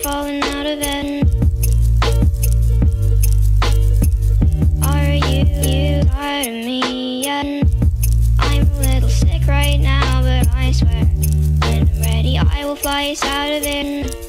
falling out of bed. Are you tired of me yet? I'm a little sick right now, but I swear when I'm ready I will fly us out of it.